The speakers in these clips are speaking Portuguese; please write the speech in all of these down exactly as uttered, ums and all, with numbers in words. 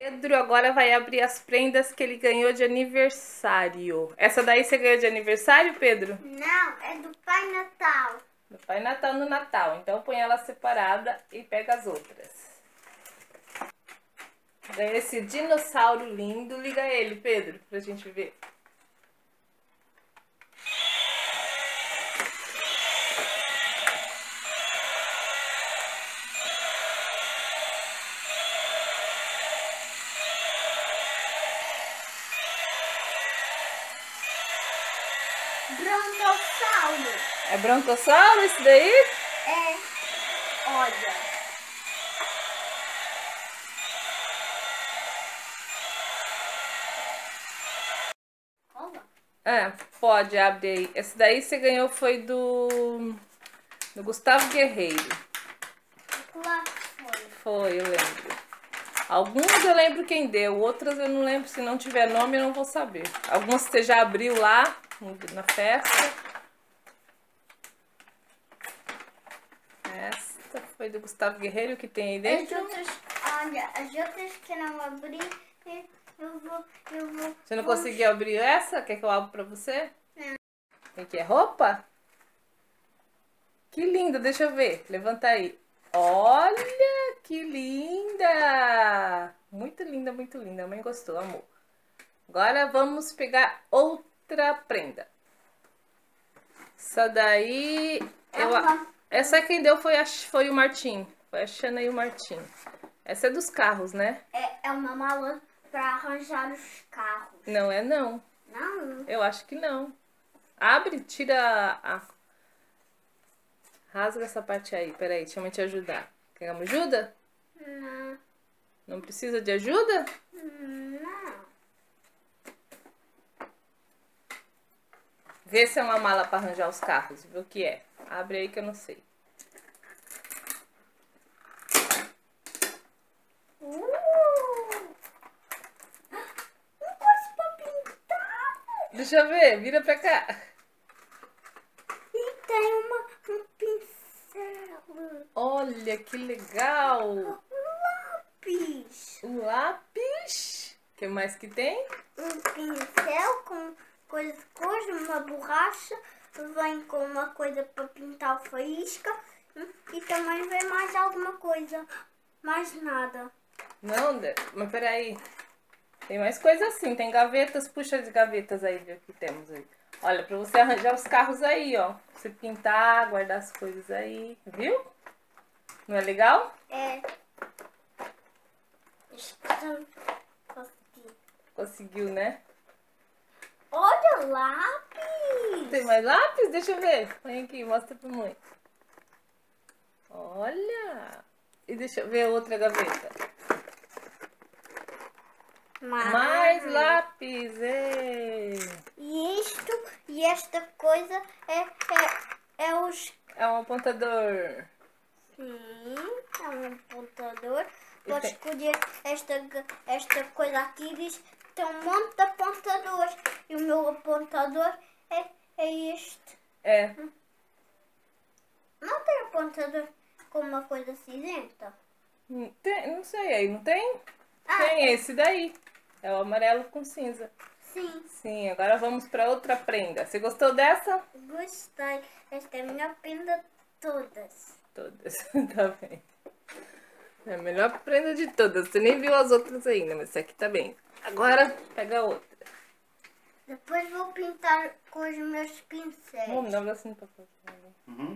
Pedro agora vai abrir as prendas que ele ganhou de aniversário. Essa daí você ganhou de aniversário, Pedro? Não, é do Pai Natal. Do Pai Natal no Natal. Então põe ela separada e pega as outras. Ganhou esse dinossauro lindo. Liga ele, Pedro, pra gente ver. Brontossauro. É brontossauro esse daí? É, olha. Olha. É, pode, abre aí. Esse daí você ganhou foi do, do Gustavo Guerreiro. Lá foi. Foi, eu lembro. Alguns eu lembro quem deu, outras eu não lembro. Se não tiver nome, eu não vou saber. Algumas você já abriu lá na festa. Essa foi do Gustavo Guerreiro, que tem aí As dentro. outras, olha, as outras que não abri, eu vou, eu vou... Você não conseguiu abrir essa? Quer que eu abra pra você? Não. Tem que é roupa? Que linda, deixa eu ver. Levanta aí. Olha, que linda! Muito linda, muito linda. A mãe gostou, amor. Agora vamos pegar outra prenda. Essa daí... Eu, Ela- essa quem deu foi, a, foi o Martim. Foi a Xana e o Martim. Essa é dos carros, né? É, é uma mala para arranjar os carros. Não é não. Não. Eu acho que não. Abre, tira a... Rasga essa parte aí. Peraí, deixa eu te ajudar. Quer uma ajuda? Não. Não precisa de ajuda? Não. Vê se é uma mala para arranjar os carros. Vê o que é. Abre aí que eu não sei. Uh! Um coisa pra pintar. Deixa eu ver. Vira pra cá. E tem uma, um pincel. Olha, que legal. Um lápis. Um lápis. O que mais que tem? Um pincel com coisas cores, uma borracha. Vem com uma coisa para pintar o faísca. E também vem mais alguma coisa. Mais nada. Não, mas peraí. Tem mais coisa assim. Tem gavetas. Puxa as gavetas aí, vê o que temos aí. Olha, pra você arranjar os carros aí, ó. Você pintar, guardar as coisas aí. Viu? Não é legal? É. Consegui. Conseguiu, né? Olha, lápis. Tem mais lápis? Deixa eu ver. Põe aqui, mostra pra mãe. Olha. E deixa eu ver a outra gaveta. Mais, Mais lápis. Ê. E isto, e esta coisa é, é, é os... É um apontador. Sim, é um apontador. E Pode tem- escolher esta, esta coisa aqui, diz que tem um monte de apontadores. E o meu apontador é, é este. É. Não tem apontador com uma coisa cinzenta? Não tem- não sei aí, não tem? Ah, Tem esse daí. É o amarelo com cinza. sim, Sim, agora vamos para outra prenda. Você gostou dessa? gostei. Esta é a minha prenda de todas. Todas. Tá bem. É a melhor prenda de todas. Você nem viu as outras ainda, mas essa aqui tá bem. Agora, pega a outra. Depois vou pintar com os meus pincéis. Vamos dar um bracinho pra fazer. Uhum.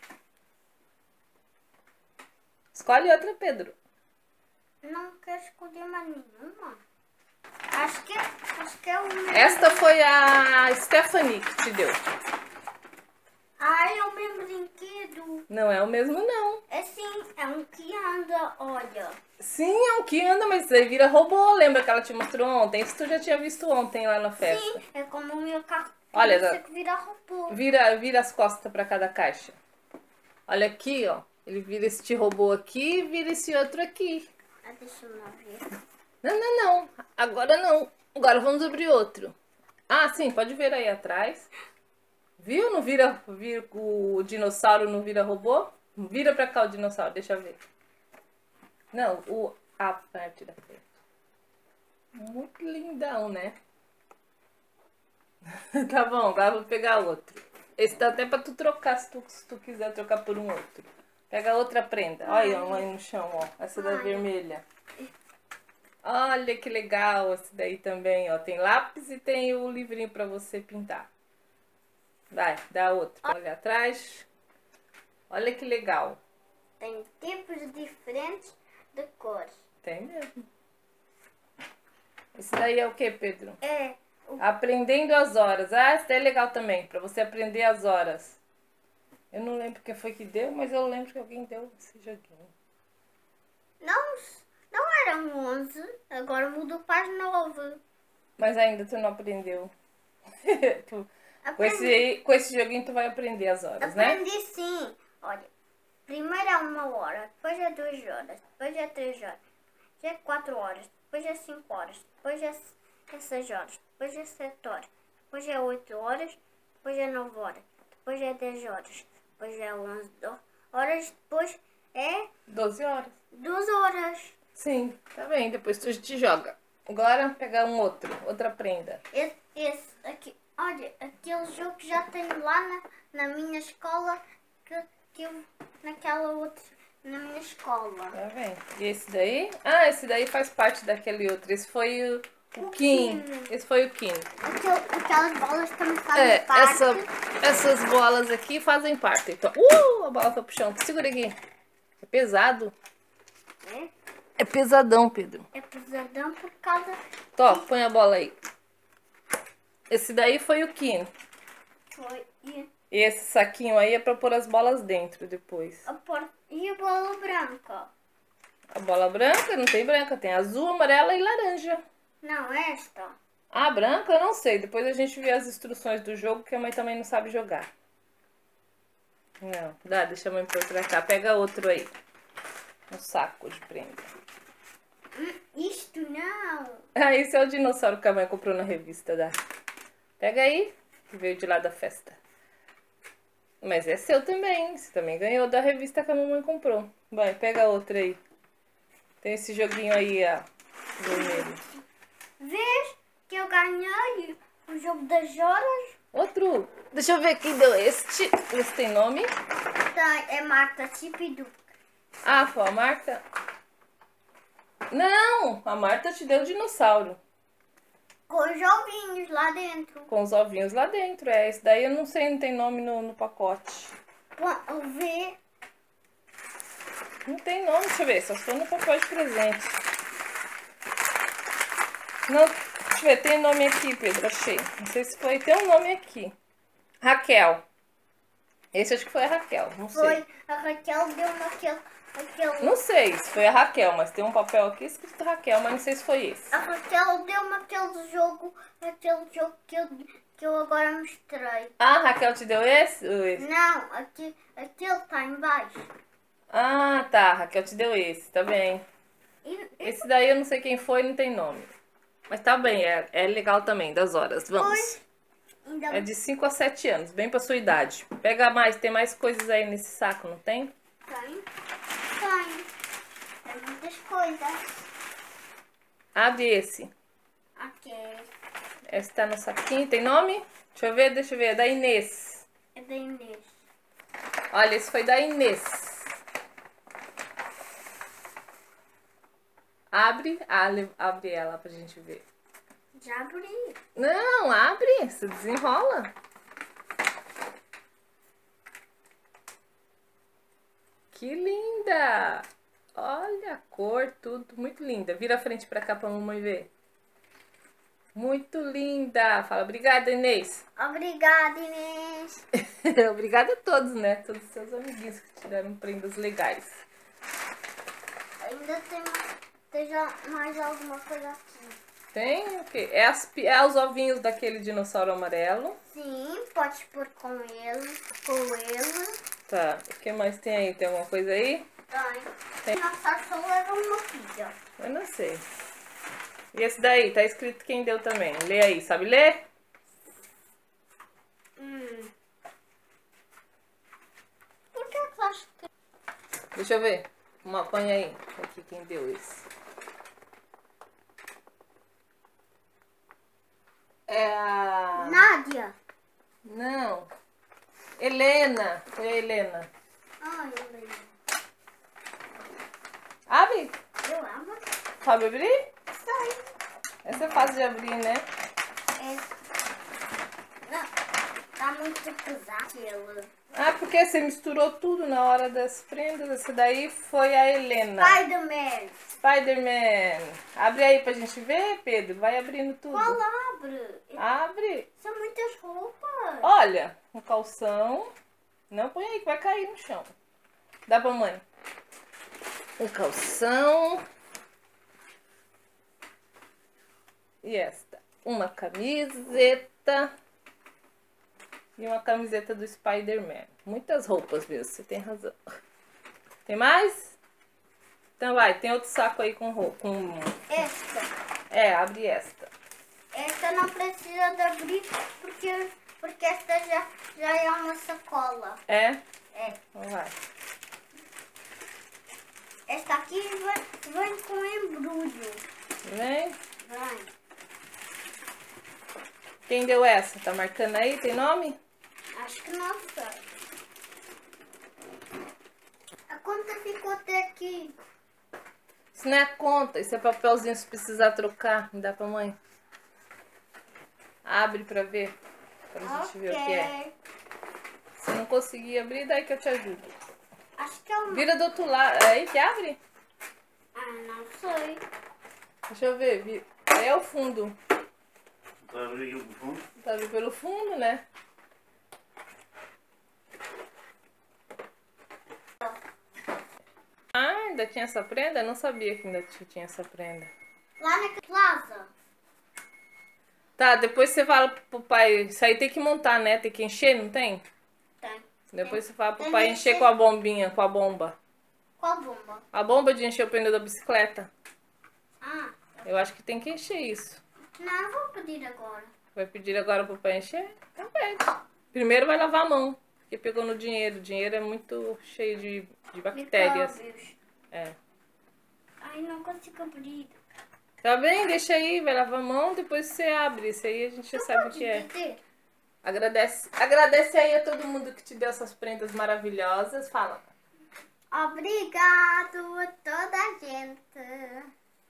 Escolhe outra, Pedro. Não quero escolher mais nenhuma. Acho que, acho que é o mesmo. Esta foi a Stephanie que te deu. Ah, é o mesmo brinquedo. Não é o mesmo, não. É sim, é um que anda, olha. Sim, é um que anda, mas aí vira robô. Lembra que ela te mostrou ontem? Isso tu já tinha visto ontem lá na festa. Sim, é como o meu carro. Olha, Você que vira robô. Vira, vira as costas para cada caixa. Olha aqui, ó. Ele vira este robô aqui e vira esse outro aqui. Ah, deixa eu lá ver. Não, não, não. Agora não. Agora vamos abrir outro. Ah, sim, pode ver aí atrás. Viu? Não vira, vira o dinossauro, não vira robô? Vira pra cá o dinossauro, deixa eu ver. Não, o, a parte da frente. Muito lindão, né? Tá bom, agora eu vou pegar outro. Esse dá até pra tu trocar, se tu, se tu quiser trocar por um outro. Pega outra prenda. Olha uma aí no chão, ó. Essa da Ai. vermelha. Olha que legal esse daí também, ó. Tem lápis e tem o livrinho pra você pintar. Vai, dá outro. Olha atrás. Olha que legal. Tem tipos diferentes de cores. Tem mesmo. Esse daí é o que, Pedro? É o Aprendendo as horas. Ah, esse daí é legal também, pra você aprender as horas. Eu não lembro quem foi que deu, mas eu lembro que alguém deu esse joguinho. Não, não eram onze, agora mudou para as nove. Mas ainda tu não aprendeu. Tu- com, Aprendi, esse, com esse joguinho tu vai aprender as horas, né? aprendi sim. Olha, primeiro é uma hora, depois é duas horas, depois é três horas, depois é quatro horas, depois é cinco horas, depois é, é seis horas, depois é sete horas, depois é oito horas, depois é nove horas, depois é dez horas, depois é onze horas, depois é doze horas. duas horas. Sim, tá bem. Depois tu te joga. Agora pegar um outro, outra prenda. Esse, esse aqui, olha, aquele jogo que já tenho lá na, na minha escola, que, que eu, naquela outra, na minha escola. Tá bem. E esse daí? Ah, esse daí faz parte daquele outro. Esse foi o, o, O Kim. Kim. Esse foi o Kim. Aquele, aquelas bolas também fazem É, parte. essa, essas bolas aqui fazem parte. Então, uh, a bola foi pro chão. Segura aqui. É pesado. É, É pesadão, Pedro. é pesadão por causa Tó, põe a bola aí. Esse daí foi o Kim. foi e E esse saquinho aí é pra pôr as bolas dentro depois. a, por, e a bola branca. A bola branca, não tem branca, tem azul, amarela e laranja. Não, esta. Ah, branca eu não sei. Depois a gente vê as instruções do jogo, que a mãe também não sabe jogar. Não, dá, deixa a mãe pôr pra cá. Pega outro aí. Um saco de prenda. Hum, isto não. Ah, esse é o dinossauro que a mãe comprou na revista, dá. Pega aí, que veio de lá da festa. Mas é seu também. Você também ganhou da revista que a mamãe comprou. Vai, pega outro aí. Tem esse joguinho aí, ó. Vermelho. Vês que eu ganhei o jogo das horas? Outro. Deixa eu ver quem deu este. Esse tem nome? Tá, é Marta Tipidu. Ah, foi a Marta. Não, a Marta te deu o dinossauro. Com os ovinhos lá dentro. Com os ovinhos lá dentro. É, esse daí eu não sei, não tem nome no, no pacote. O V. Não tem nome, deixa eu ver, só se for no papel de presente. Não, deixa eu ver, tem nome aqui, Pedro, achei. Não sei se foi, tem um nome aqui. Raquel. Esse acho que foi a Raquel, não sei. Foi. A Raquel deu-me aquele, aquele. Não sei se foi a Raquel, mas tem um papel aqui escrito Raquel, mas não sei se foi esse. A Raquel deu-me aquele jogo. Aquele jogo que eu, que eu agora mostrei. Ah, a Raquel te deu esse? Ou esse? Não, aqui, aquele está em baixo. Ah, tá, a Raquel te deu esse, tá bem. E, e Esse daí eu não sei quem foi, não tem nome. Mas tá bem, é, é legal também, das horas. Vamos. depois. Ainda É de cinco a sete anos, bem pra sua idade. Pega mais, tem mais coisas aí nesse saco, não tem? tem. Tem. Tem muitas coisas. Abre esse. Aqui Esse tá no saquinho, tem nome? Deixa eu ver, deixa eu ver, é da Inês. é da Inês. Olha, esse foi da Inês. Abre, abre, abre ela pra gente ver. Já abri. Não, abre, você desenrola. Que linda! Olha a cor, tudo muito linda. Vira a frente pra cá pra mamãe ver. Muito linda! Fala, obrigada, Inês. Obrigada, Inês. Obrigada a todos, né? Todos os seus amiguinhos que te deram prendas legais. Ainda tem, tem já mais alguma coisa aqui. Tem o quê? É, as, pi- é os ovinhos daquele dinossauro amarelo. Sim, pode pôr com ele. Com ele. Tá, o que mais tem aí? Tem alguma coisa aí? Tem. Tem. Nossa, só leva uma pizza. Eu não sei. E esse daí? Tá escrito quem deu também. Lê aí, sabe ler? Hum. Por que eu acho que... Deixa eu ver. Uma, põe aí. Aqui quem deu esse. É a... Nádia. Não. Helena. Foi a Helena. Ai, eu lembro. Abre. Eu amo. Sabe abrir? Sai. Essa é fácil de abrir, né? É. Não, tá muito pesado. Ah, porque você misturou tudo na hora das prendas. Essa daí foi a Helena. Spider-Man. Spider-Man. Abre aí pra gente ver, Pedro. Vai abrindo tudo. Qual abre? Abre. São muitas roupas. Olha, um calção. Não põe aí que vai cair no chão. Dá pra mãe. Um calção. E esta. Uma camiseta. E uma camiseta do Spider-Man. Muitas roupas mesmo, você tem razão. Tem mais? Então vai, tem outro saco aí com roupa. Com... Esta. É, abre esta. Esta não precisa de abrir porque, porque esta já, já é uma sacola. É? É. Então vai. Esta aqui vem, vem com embrulho. Vem. Vem. Quem deu essa? Tá marcando aí? Tem nome? Acho que não sei. A conta ficou até aqui. Isso não é conta, isso é papelzinho se precisar trocar. Me dá pra mãe. Abre pra ver. Pra gente Ok. ver o que é. Se não conseguir abrir, daí que eu te ajudo. Acho que é uma... Vira do outro lado. É aí que abre? Ah, não sei. Deixa eu ver. vi- Aí é o fundo. Vai abrir aqui pro fundo? Tá abrindo pelo fundo, né? Ah, ainda tinha essa prenda? Eu não sabia que ainda tinha essa prenda. Lá na plaza. Tá, depois você fala pro pai. Isso aí tem que montar, né? Tem que encher, não tem? Tem. Depois você fala pro Tem pai que encher encher. com a bombinha, com a bomba. Qual bomba? A bomba de encher o pneu da bicicleta. Ah, Eu acho que tem que encher isso. não, eu vou pedir agora. Vai pedir agora pro pai encher? Então pede. Primeiro vai lavar a mão, porque pegou no dinheiro. O dinheiro é muito cheio de, de bactérias. Micróbios. É. Ai, não consigo abrir. Tá bem? Deixa aí, vai lavar a mão, depois você abre. Isso aí a gente já sabe o que é. Dizer? Agradece, agradece aí a todo mundo que te deu essas prendas maravilhosas. Fala. Obrigado a toda a gente.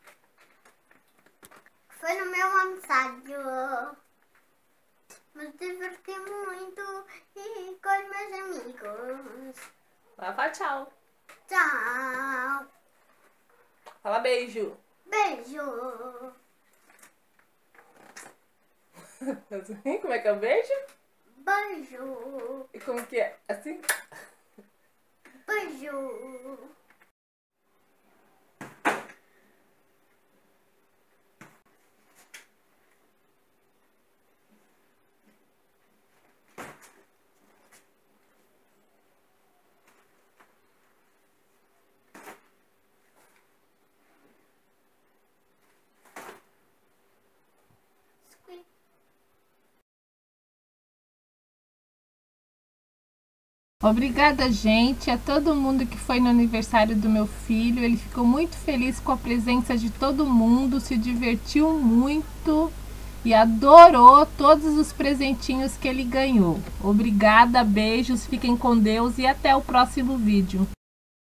Foi no meu aniversário. Me diverti muito e com os meus amigos. Vai falar tchau. Tchau. Fala beijo. Beijo. Como é que é o beijo? Beijo. E como que é? Assim? Beijo. Obrigada, gente, a todo mundo que foi no aniversário do meu filho. Ele ficou muito feliz com a presença de todo mundo, se divertiu muito e adorou todos os presentinhos que ele ganhou. Obrigada, beijos, fiquem com Deus e até o próximo vídeo.